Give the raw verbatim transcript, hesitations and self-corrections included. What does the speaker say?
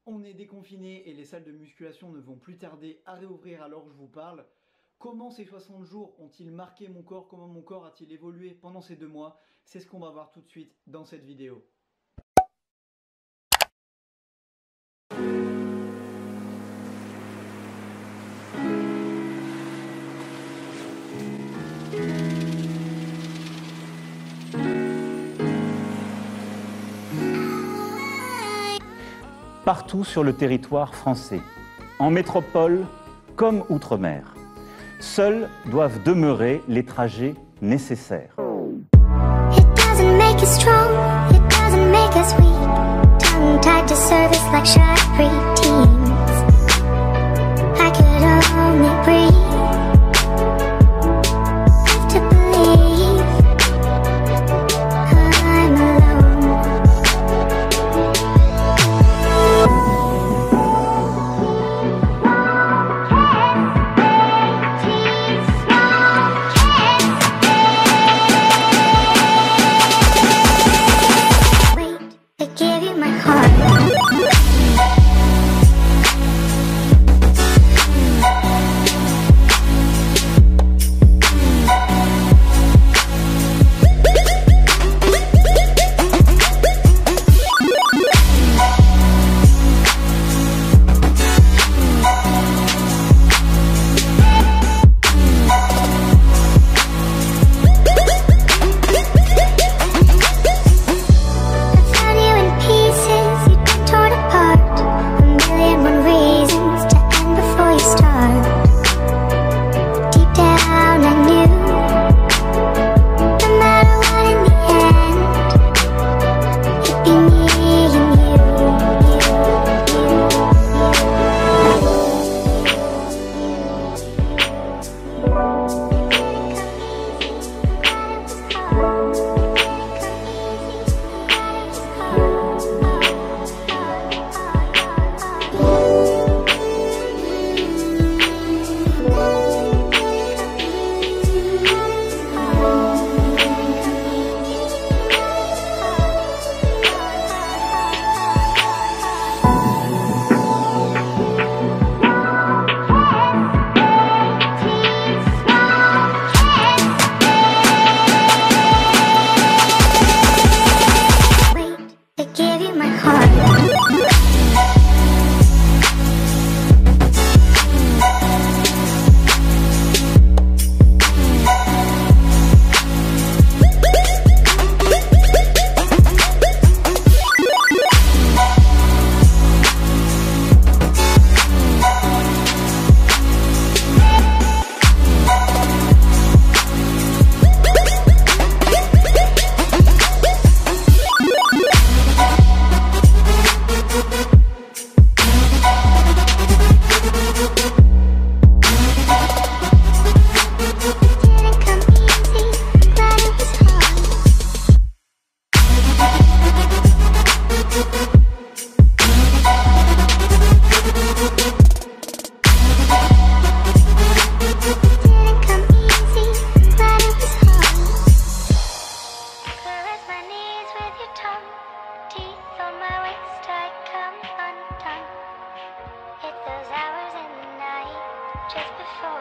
On est déconfiné et les salles de musculation ne vont plus tarder à réouvrir à l'heure où je vous parle. Comment ces soixante jours ont-ils marqué mon corps? Comment mon corps a-t-il évolué pendant ces deux mois? C'est ce qu'on va voir tout de suite dans cette vidéo. Partout sur le territoire français, en métropole comme outre-mer, seuls doivent demeurer les trajets nécessaires. It doesn't make us strong, it doesn't make us weak. Tongue tied to service like shy preteens. I could only breathe. Have to believe I'm alone. Wait, I gave you my heart. Just before